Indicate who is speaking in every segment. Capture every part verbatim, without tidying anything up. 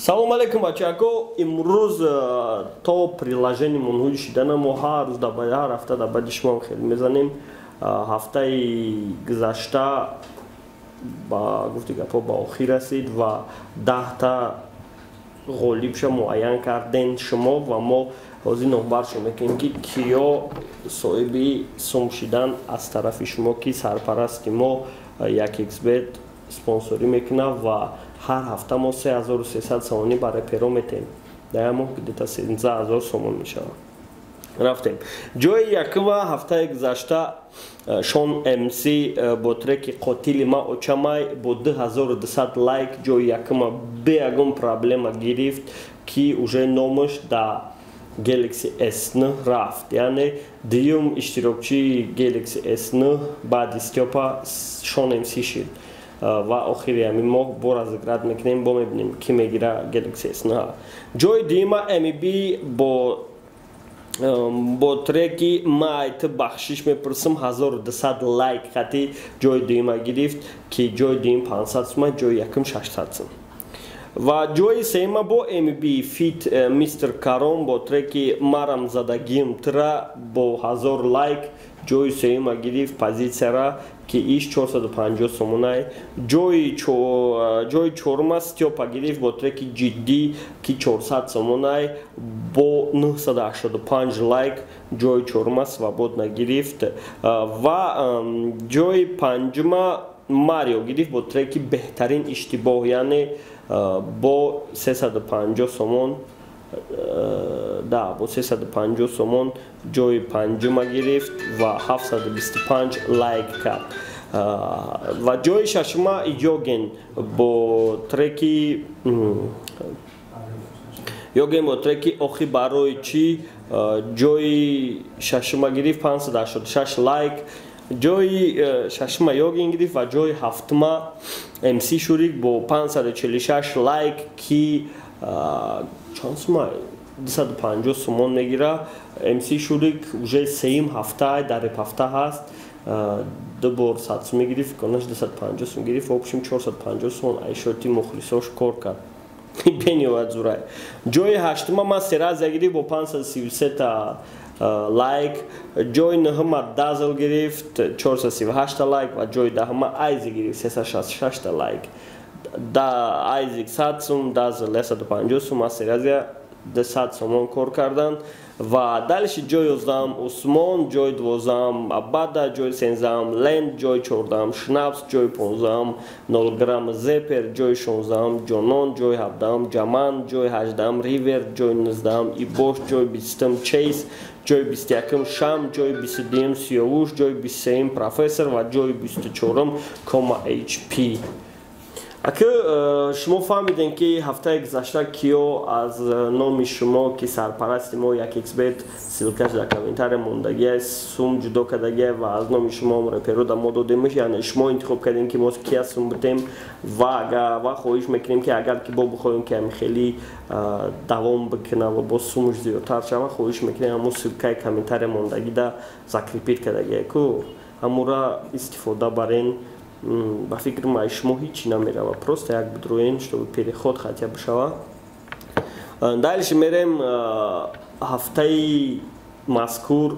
Speaker 1: Салом алейкум, бачако. Имрӯз то приложениямон ҳуҷ шидана мо ҳар рӯз дар ҳар ҳафта дар баъди шумо хеле мезанем. Ҳафтаи гузашта ба гуфти гапо ба охир расид ва даҳта ғолибша муайян кардем шумо ва мо ҳозир номбаршо мекунем ки киё соҳиби сум шидан аз тарафи шумо ки сарпарасти мо як икс бет спонсорӣ мекунад ва ҳар ҳафта мо се ҳазору сесад сомонӣ ба реперо метем. Дар моҳ где-то сенздаҳ ҳазор сомон мешавад. Рафтем. Ҷои якума ҳафтаи гузашта Шон МС бо треки Қотили ма очамай бо ду ҳазору дусад лайк ҷои якума бе ягон проблема гирифт ки уже номаш да Galaxy эс н рафт. Яъне дуюм иштирокчии Galaxy эс н баъди Стёпа Шон МС шид. Ва охири ҳамин моҳ бо разыграт мекунем, бо мебинем ки мегира Galaxy эс н. Ҷои дуюма Еми-B бо бо треки май ту бахшиш мепурсам ҳазору дусад лайк хати ҷои дуюма гирифт ки ҷои дуюм панҷсад сум, ҷои якум шашсад сум. Ва ҷои сеюма бо Еми-B фит мистер Карон бо треки Марам задагим тра бо ҳазор лайк ҷои сеюма гирифт позитсияра ки иш чорсаду панҷоҳ сомонай. Ҷои чорума Стёпа гирифт бо треки Ҷиддӣ ки чорсад сомонай бо нуҳсаду ҳаштоду панҷ лайк ҷои чорума свободна гирифт. Ва ҷои панҷума Марё гирифт бо треки Беҳтарин иштибоҳ, яъне бо сесаду панҷоҳ сомон да бо сесаду панҷоҳ сомон ҷои панҷума гирифт ва ҳафтсаду бисту панҷ лайк кард. Ва ҷои шашума Yogen бо треки Yogen бо треки Охи барои чӣ ҷои шашума гирифт панҷсаду ҳаштоду шаш лайк. Ҷои шашума Yogen гирифт ва ҷои ҳафтума МС Шурик бо панҷсаду чилу шаш лайк ки чанд сума дусаду панҷоҳ сомон мегира. МС Шурик уже сеюм ҳафта дар реп ҳафта ҳаст. ду бор сад сум гирифт, конаш дусаду панҷоҳ сум гирифт, обшим чорсаду панҷоҳ сомон айшоти мухлисош кор кард. Бениёвад зурай. Ҷои ҳаштума ма Серазия гирифт бо панҷсаду сию се лайк. Ҷои нӯҳума Дазл гирифт чорсаду сию ҳашт лайк ва ҷои даҳума Ayzik гирифт сесаду шасту шаш лайк. Да Ayzik сад сум, Дазл саду панҷоҳ сум, ма Серазия дусад сомон кор кардан. Ва далиши ҷои ёздаҳам Усмон, ҷои дувоздаҳам Абада, ҷои сенздаҳам Ленд, ҷои чордаҳам Шнапс, ҷои понздаҳам нол грамм Зепер, ҷои шонздаҳам Ҷонон, ҷои ҳабдаҳам Ҷаман, ҷои ҳаждаҳам Ривер, ҷои нуздаҳам Ибош, ҷои бистум Чейз, ҷои бисту якум Шам, ҷои бисту дуюм Сиёвуш, ҷои бисту сеюм Профессор ва ҷои бисту чорум Кома эйч пи. Ака шумо фаҳмидем ки ҳафтаи гузашта киё аз номи шумо ки сарпарасти мо як икс бет силкаш дар комментария мондагия сум ҷудо кардагия ва аз номи шумо реперо да мо додемш, яъне шумо интихоб кардем ки мо кия сум битем ва ва хоҳиш мекунем ки агар ки бо бихоҳем ки ҳами хеле давом бикуна ва бо сумш зиёдтар шава, хоҳиш мекунем ҳамун силкаи комментария мондагида закрепит кардагия ку ҳамура истифода барен. Ба фикри ман шумо ҳичи намерава, просто як бидроен, чтобы переход хотя бы шава. Дальше мерем ҳафтаи мазкур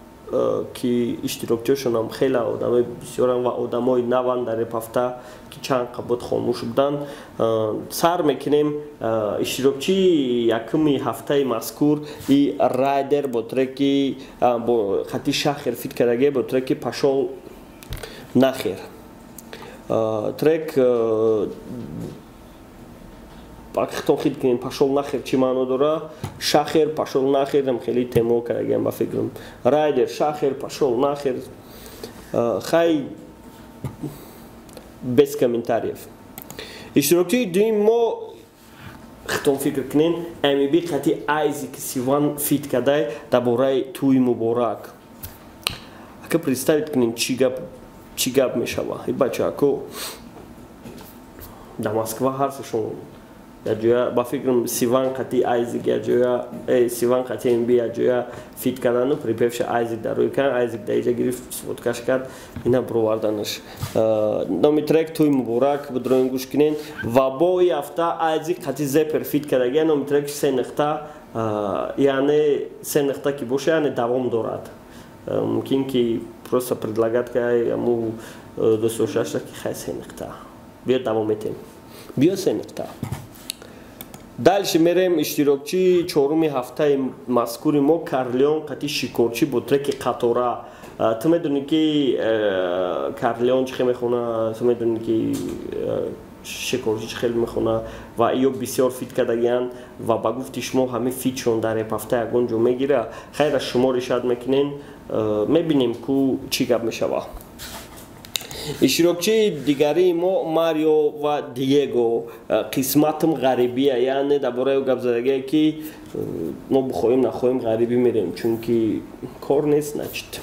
Speaker 1: ки иштирокчиёшонам хеле одамои бисёрам ва одамои наван дар реп ҳафта ки чанд қабот хомӯш будан. Сар мекунем иштирокчии якуми ҳафтаи мазкур и Ryder бо треки бо хати Шахер фит кардагия бо треки Пашол нахер. Трек акхтон хид кунем Пашол нахер чӣ маъно дора? Шахер Пашол нахер ам хеле темо кардагиам ба фикрам. Ryder Шахер Пашол нахер хай без комментариев. Иштирокчии дуюм мо хитон фикр кунем Еми-B хати Ayzik Сиван фит кардай дар бораи тӯи муборак. Ака представит кунем чӣ гап чӣ гап мешава. И бачако дар Москва ҳасташон яҷоя ба фикрам сиван қати Ayzik яҷоя сиван қати Emi-B яҷоя фит кардану припевша Ayzik дарои кан Ayzik даиҷа гирифт фоткаш кард ина бироварданаш номи трек туй муборак бидроин гӯш кинен ва бо и ҳафта Ayzik қати зепер фит кардаги номи трек се нуқта яъне се нуқта ки боша яъне давом дорад мумкин ки просто предлагад ки аму дусошашта ки хай се нуқта биё давом метем биё се нуқта дальше мерем иштирокчи чоруми ҳафтаи мазкури мо Карлеон қати Шикорчи бо треки қатора ту медонӣ ки Карлеон чӣ хел мехона ту медонӣ ки Шикорчи чӣ хел мехона ва ё бисёр фит кардагиянд ва ба гуфти шумо ҳамин фитшон дар реп ҳафта ягон ҷо мегира хайра шумо ришад мекунен мебинем ку чӣ гап мешава иштирокчии дигари мо Марё ва Диего қисматам ғарибия яъне дар бораи гап задагие ки мо бихоҳем нахоҳем ғарибӣ мерем чунки кор нест начит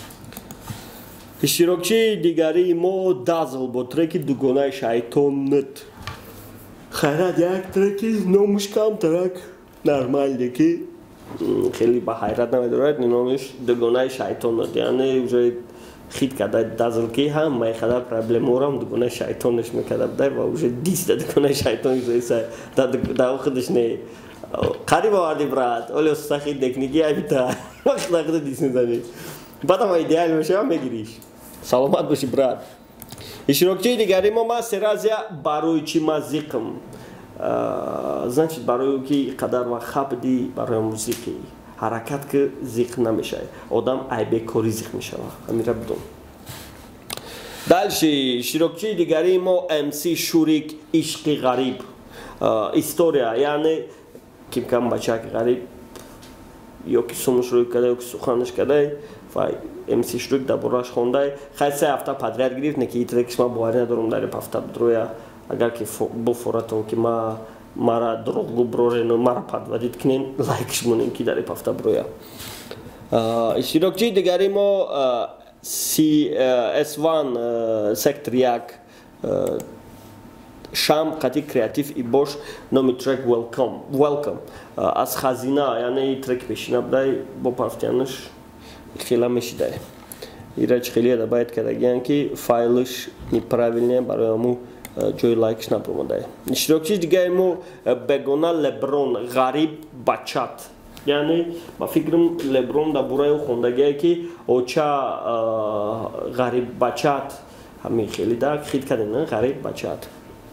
Speaker 1: иштирокчии дигари мо Дазл бо треки дугонаи шайтонат хайрат як треки номуш камтарак нормале ки хеле ба хайрат намедорад номиш дугонаи шайтонат яъне уже хит карда Дазл ки ҳам майхада проблеморам дугонаи шайтонаш мекарда будай ва уже диста дугонаи шайтонаш зоиса дар худаш не қариб оварди брат оли остахи техники абита вақт дар худа дис мезани баъдам идеал мешава мегириш саломат боши брат иштирокчии дигари мо ма серазия барои чӣ ма зиқм значит барои ки қадар ва хабди барои музиқи ҳаракат ки зиқ намешавад одам айбекори зиқ мешавад ҳамира бидон дальше иштирокчии дигари мо эм си Шурик ишқи ғариб история яъне кимкам бачаки ғариб ё ки сумуш рӯй кадай ё ки суханаш кадай ва эм си Шурик дар борааш хондай хай се ҳафта подряд гирифт не ки и трекиш ма боварӣ надорам дар реп ҳафта бидроя агар ки буфоратон ки ма мара дурӯғгӯ бирорено мара подводит кунен лайкиш монем ки дар реп ҳафта бироя иштирокчии дигари мо эс один сектор як Шам қати креатив и бош номи трек welcome аз хазина яъне трек пешина будай бо пафтиянаш хела мешидай ирач хелия да байт кардагиян ки файлиш неправильне барои аму ҷои лайкиш напромадай иштирокчии дигари мо бегона Леброн ғариб бачат яъне ба фикрам Леброн дар бораи ӯ хондагие ки оча ғариб бачат ҳамин хеле дар хит кардем ғариб бачат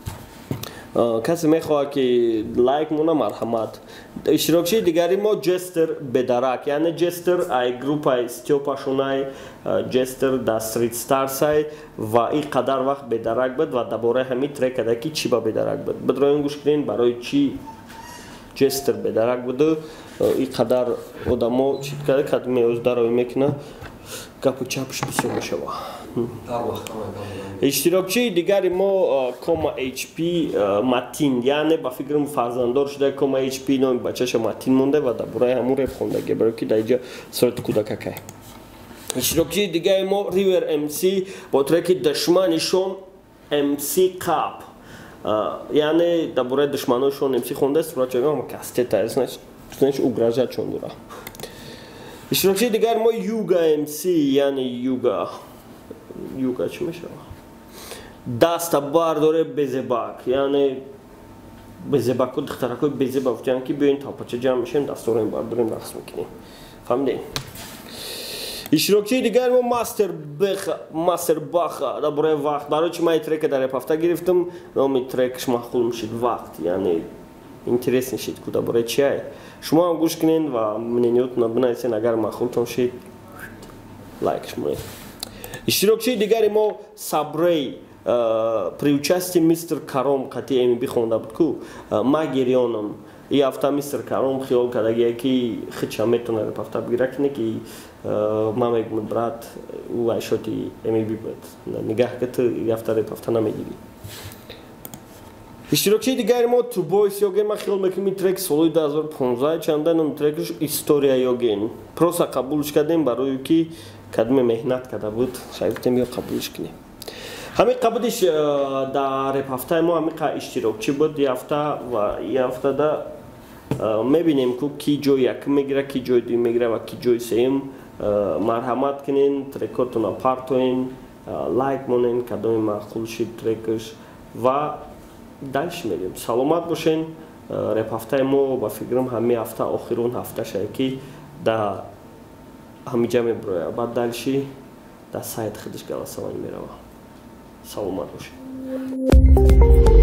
Speaker 1: касе мехоҳад ки лайк мона марҳамат иштирокчии дигари мо Ҷестер бедарак яъне Ҷестер ай группаи стёпашонай Ҷестер дар Street Starsай ва и қадар вақт бедарак буд ва дар бораи ҳамин трек када ки чӣ ба бедарак буд бидроин гӯш кунен барои чӣ Ҷестер бедарак буду и қадар одамо чӣ када кад меоздарои мекуна гапу чапш бисёр мешава иштирокчии дигари мо Кома эйч пи Матин яъне ба фикрам фарзанддор шуда Кома эйч пи номи бачаша Матин монда ва дар бораи ҳамун реп хондаги барои ки дар инҷа сурати кӯдакакай иштирокчии дигари мо River эм си бо треки душманишон эм си Қаб яъне дар бораи душманошон эм си хондааст сурачаам кастета значит угрожачон дора иштирокчии дигари мо Юга эм си яъне Юга Юга чӣ мешава даста бардоре безебак яъне безебаку духтаракои безеба гуфтиянд ки биёин талпача ҷамъ мешавем дастораем бардорем рақс мекунем фаҳмидем иштирокчии дигари мо Мастер Баха дар бораи вақт барои чӣ ман трека дар реп ҳафта гирифтам номи трекаш маъқул мешид вақт яъне интерес нишид ку дар бораи чӣ ай шумо ҳам гӯш кунед ва мнениётона бинависед агар маъқултон шид лайкаш монед иштирокчии дигари мо Сабрей при участии мистер Каром қати Еми-B хонда буд ку ма гирёнам и ҳафта мистер Каром хиёл кардагие ки хича метона реп ҳафта бигира кине ки ма мегӯмад брат ӯ айшоти Еми-B буд нигаҳ ки ту и ҳафта реп ҳафта намегирӣ иштирокчии дигари мо Two Boys Yogen ма хиёл мекунам ин трек солои ду ҳазору понздаҳ чанда номи трекаш История Yogen просто қабулш кардем барои ки кадме меҳнат карда буд шаи гуфтем ё қабулш кунем Ҳамин қабудиш дар реп ҳафтаи мо ҳамин қа иштирокчӣ буд ин ҳафта ва ин ҳафтада мебинем ку ки ҷои якум мегира, ки ҷои дуюм мегира ва ки ҷои сеюм. Марҳамат кунин, трекотуна партоин, лайк монен, кадоми маъқул шид трекаш ва дальше мерем. Саломат бошен. Реп ҳафтаи мо ба фикрам ҳамин ҳафта охирун ҳафташае ки да ҳамиҷа меброя. Баъд дальше да сайт худаш галасавани мерава. Саломат бошед.